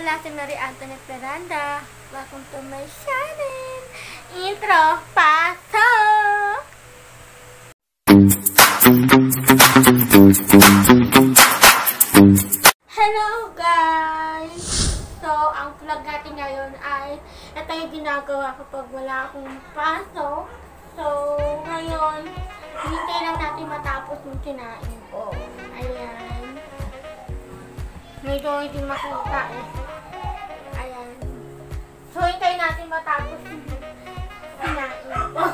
pala si Mary Antoinette Veranda. Welcome to my channel. Intro, pasok! Hello guys! So, ang vlog natin ngayon ay ito yung ginagawa kapag wala akong pasok. So, ngayon, hintay lang natin matapos yung kinain ko. Ayan. Medyo hindi makita eh. Ayan. So, hintay natin matapos yung kinain ko.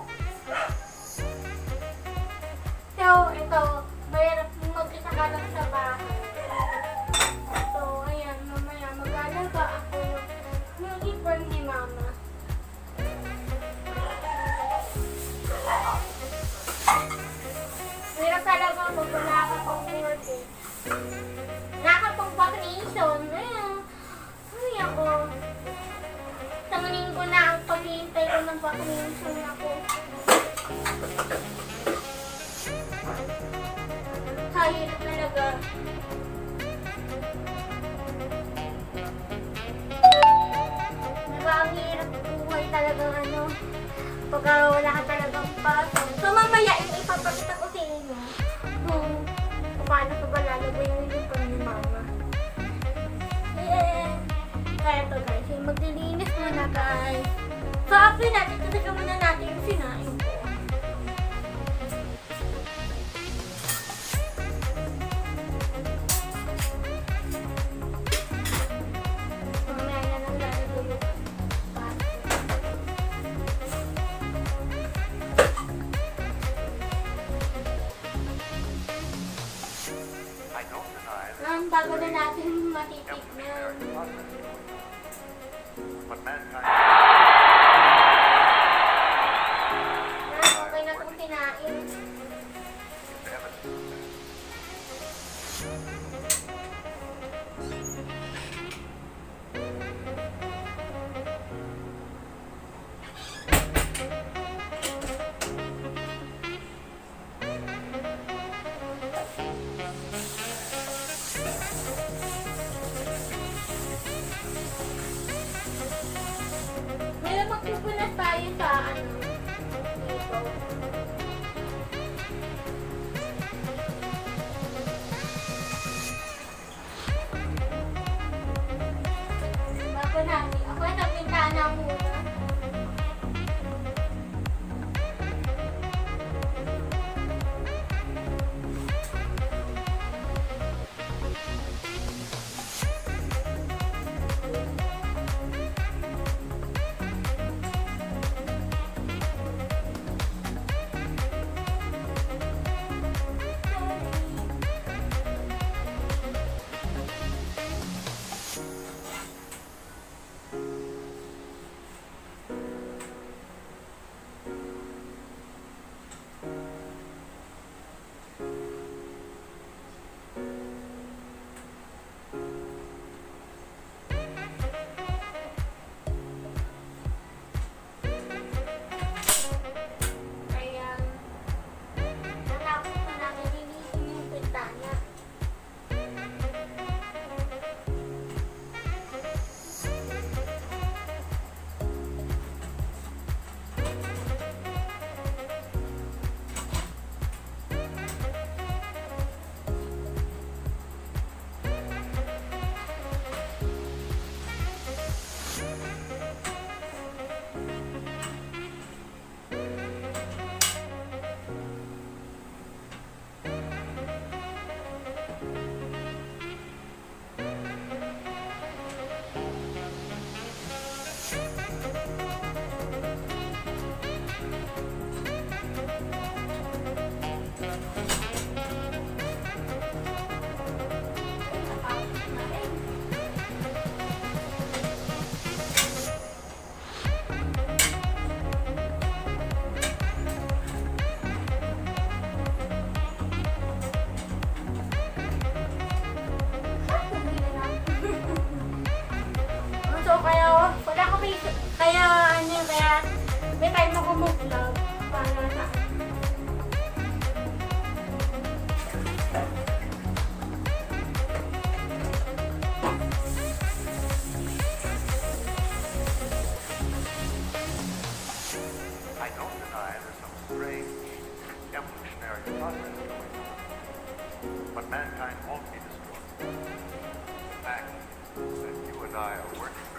So, ito. Mahirap mag-isa ka lang sa bahay. So, ayan. Mamaya mag-alaga ako yung ipon ni mama. Mahirap talaga pag wala ka pang work eh. Nakapag-vacation. Ay ako. Tanganin ko na ang paghihintay ko ng vacation ako. Kahit talaga. Ang hirap buhay talagang pag wala ka talagang pasok. So mamaya ipapakita ko sa inyo kung paano ko ba lalagay yung uniform ni mama. Yeah. Kaya to guys, maglilinis muna guys. So after natin, tataga muna natin yung sinain ko. Bago na natin matitignan. Okay na itong kinain. Magpupunas tayo sa dito. Bago natin. Ako ay nagpintaan na muna. Kaya may time ako mag-vlog para sa I are working.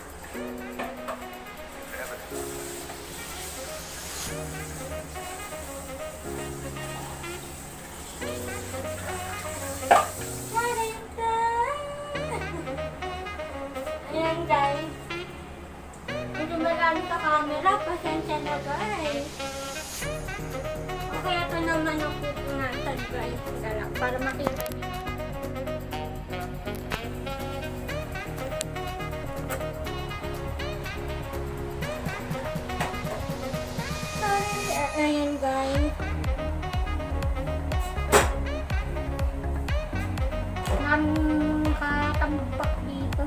Evidence. Ayan guys. Medyo marami sa camera. Pasensya na guys. Okay, ito naman ang pupunatan guys. Para makita niyo. Ayan guys. Nakatambak dito.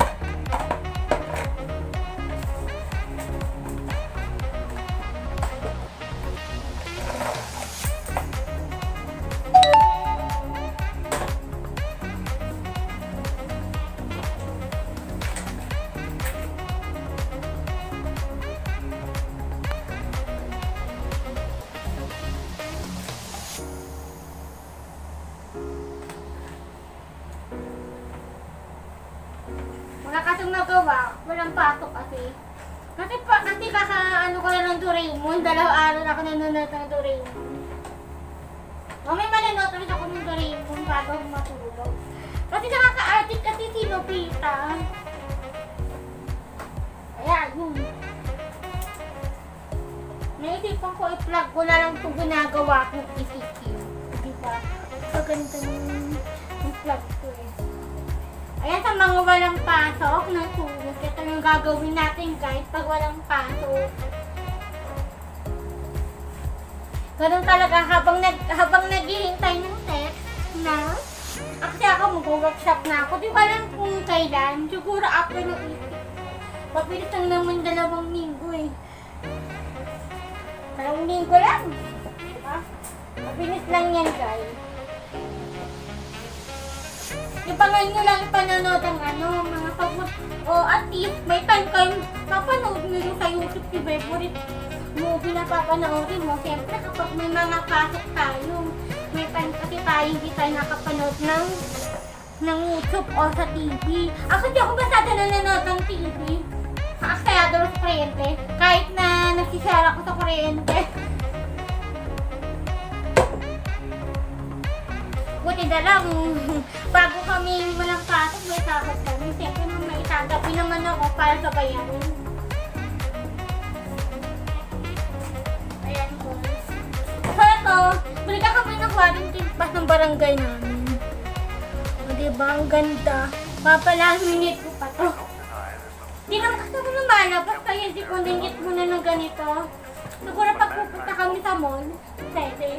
Wala kasing magawa, walang pasok kasi. Kasi kaka-ano ko na ng Doraemon, 2 araw na ako nanonood ng Doraemon. May manonood ulit ako ng Doraemon bago matulog. Kasi nakaka-addict kasi si Nobita. Ayan, yun. Naisipan ko i-plug ko na lang itong ginagawa kong ECQ. Diba? So, ganito yung plug ko eh. Ayan, sa mga walang pasok ng tulog, ito yung gagawin natin guys pag walang pasok. Ganun talaga habang naghihintay ng text na kasi ako mag-workshop na ako. Di ba lang kung kailan? Siguro after ng isip. Mabilis lang naman 2 linggo eh. 2 linggo lang. Diba? Mabilis lang yan guys. Ipangan nyo lang ipanonood ang mga at least may time kayo papanood nyo yung sa YouTube yung favorite movie na papanoorin mo. Siyempre kapag may mga pasok tayo, may time kasi tayo hindi tayo nakapanood ng YouTube o sa TV. Ako di ako basta nanonood ng TV. Kaya doon sa kuryente. Kahit na nagsishare ako sa kuryente. Buti na lang, bago kami walang pasok, may sahod kami. Siyempre nung may itagabi naman ako para sa bayarin. Ayan po. So ito, balik kami ng quarantine pass ng barangay namin. O diba, ang ganda. Papalaminate ko pa to. Di naman kasi ako lumalabas kaya hindi ko ningit muna ng ganito. Siguro pag pupunta kami sa mall, pwede.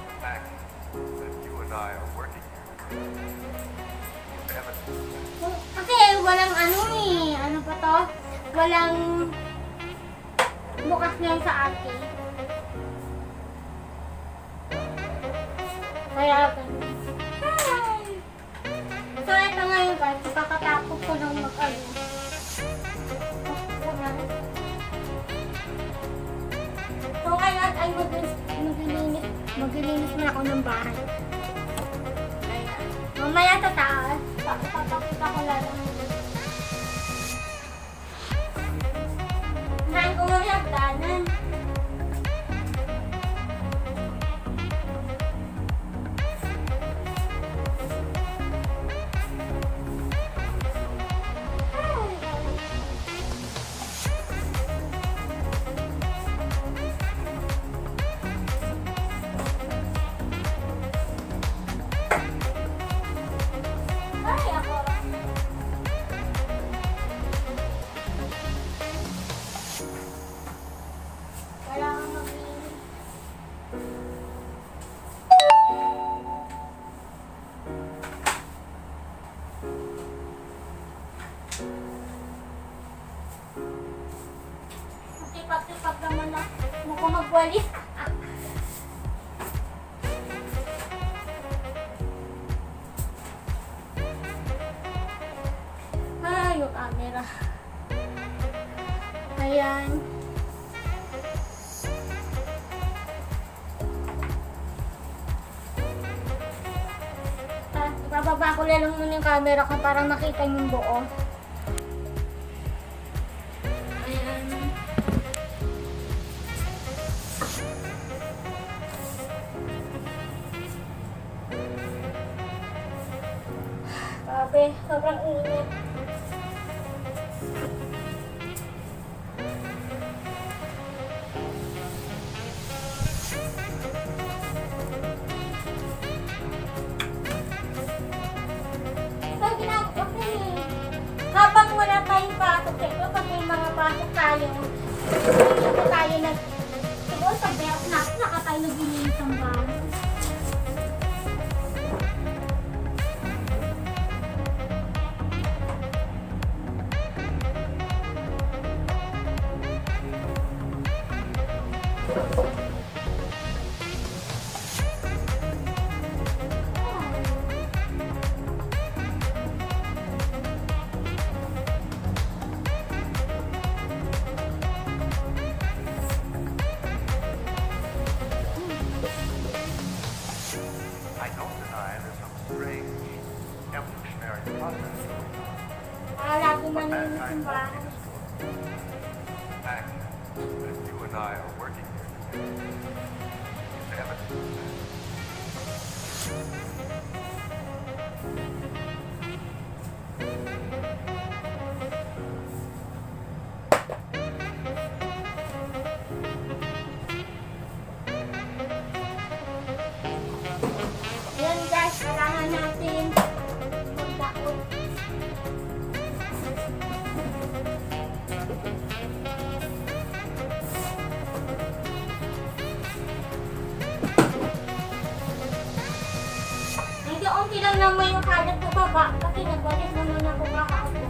I are working. Evidence. Kasi walang ano pa to? Walang bukas ngayon sa akin. Kaya ganun. Hi! So ito ngayon guys, kakatapos ko ng mag-ano. So ngayon ay maglilinis na ako ng bahay. Mamaya sa taas, papakita ko lang. Saan ko mamaya hagdanan? Pag naman na mukhang magwalis. Yung camera. Ayan. Ibababa ko lang muna yung camera ko para makita yung buo. Grabe, sobrang init. So, ginagawa ko habang wala tayong pasok, ito pag may mga pasok tayo, hindi tayo siguro pag may naka tayo nagbinilis ang bahay. Lagi maninis yung bahay. You and I are working here together. It's evident. Yan guys, kailangan natin magdakot. Unti lang naman yung kalat sa baba kasi nagbalik naman ako kahapon.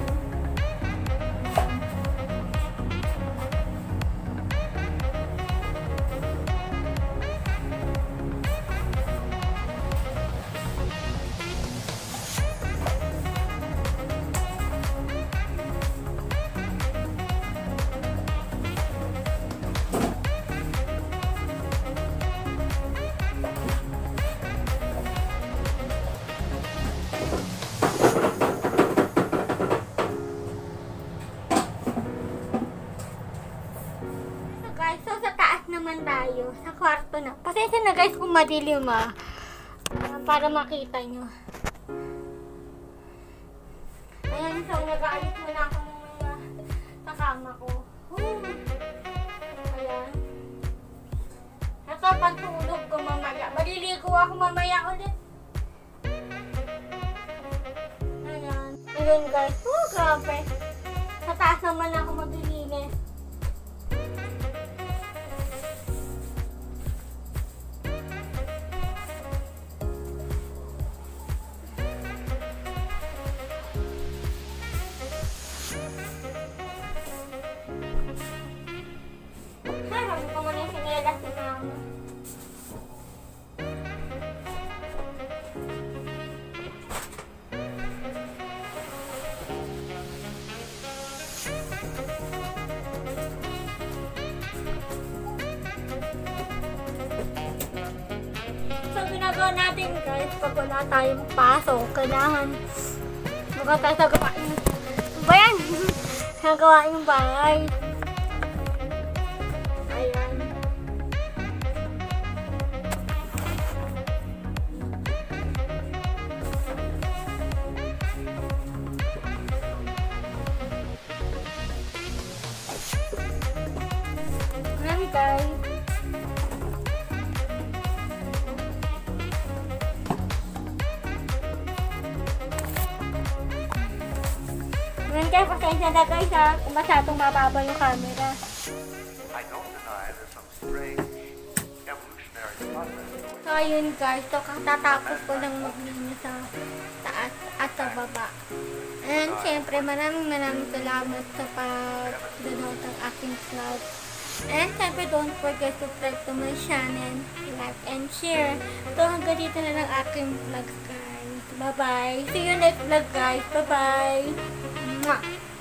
So sa taas naman tayo, sa kwarto na. Pasensya na guys kung madilim para makita nyo. Ayan, so nag-aalis muna ako sa kama ko. Ayan. Ito, pantulog ko mamaya. Maliligo ako mamaya ulit. Ayan. Ayan guys, grabe. Sa taas naman ako maglilinis. Natin guys, pag wala tayong pasok, kailangan maka tayo sa gawain bayan sa gawain bahay. Ayan. Ayan guys. Ngayon kayo, pasensya na guys kung masyadong mababa yung camera. I don't deny there's some strange evolutionary process going on. So ayun guys, so katatapos ko lang maglinis sa taas at sa baba. And syempre maraming salamat sa pag-download ng aking vlog. And syempre don't forget to subscribe to my channel, like and share. So hanggang dito na lang aking vlog guys. Bye bye. See you next vlog guys. Bye bye. Mwah.